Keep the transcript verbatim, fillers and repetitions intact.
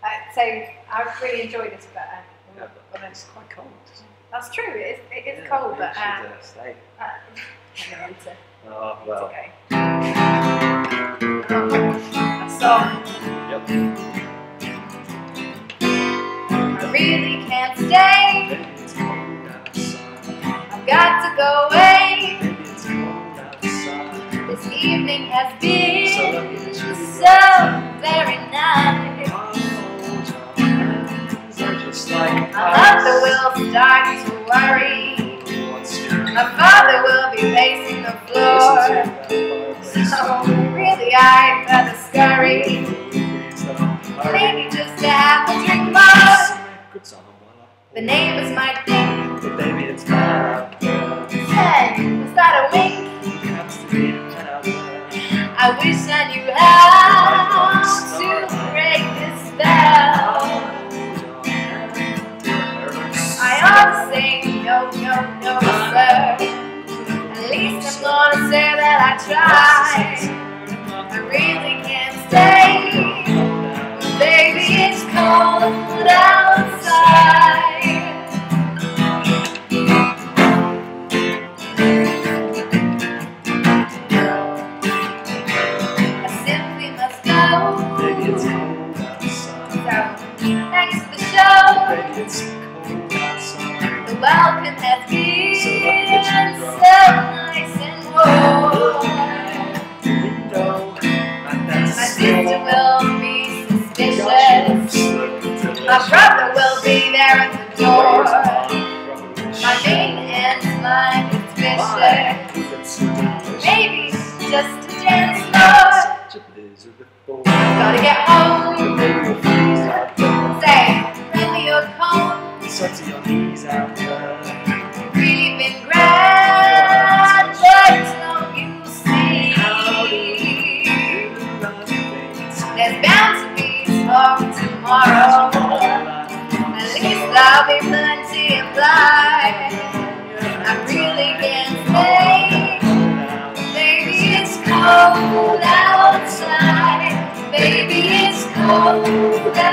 Uh, so I really enjoyed this, but uh, Yeah, but it's quite cold. that's true. It is, it is Yeah, cold, you but uh, should, uh, stay. uh, I need to, Oh need well. to go. Oh, a song. Yep. I really can't stay. Maybe it's cold outside. I've got to go away. Maybe it's cold outside. This evening has been So lucky that you so very nice. I'll hold your hands, they're just like My mother will start to worry. What's your My father will be pacing the floor. So really I'd rather scurry. Maybe just to have a drink more. The neighbors might think, but baby, it's bad. say, was that a wink? Perhaps the need of ten out there. I wish I knew how to break this spell. I ought to say no, no, no, sir. At least I'm gonna say that I tried. I really can't stay, but baby, it's cold outside. I simply must go. Baby, it's cold outside. So, thanks for the show. Baby, it's cold outside. The welcome has been So so lucky that nice and warm. Window, and that's My sister will be suspicious. My brother will be there at the door. My maintenance line is vicious. Maybe just a dance floor. Gotta get home. Say, lend me your comb. Really been grand, but don't you see? There's bound to be talk tomorrow. At least I'll be plenty implied. I really can't stay. Baby, it's cold outside. Baby, it's cold outside.